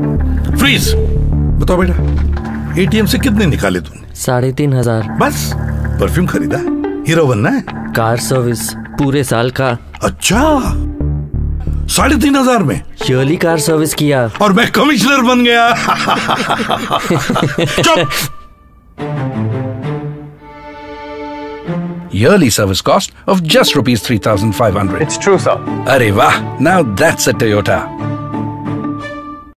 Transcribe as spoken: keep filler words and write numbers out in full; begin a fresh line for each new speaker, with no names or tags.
Freeze. बताओ बेटा, ATM से कितने निकाले तूने?
साढ़े तीन हजार।
बस? परफ्यूम खरीदा? हीरो बनना है?
कार सर्विस पूरे साल का।
अच्छा, साढ़े तीन हजार में
ईयरली कार सर्विस किया
और मैं कमिश्नर बन गया। चुप।
Yearly service cost of just rupees three thousand five hundred.
It's true, sir.
Arey wah, now that's a Toyota.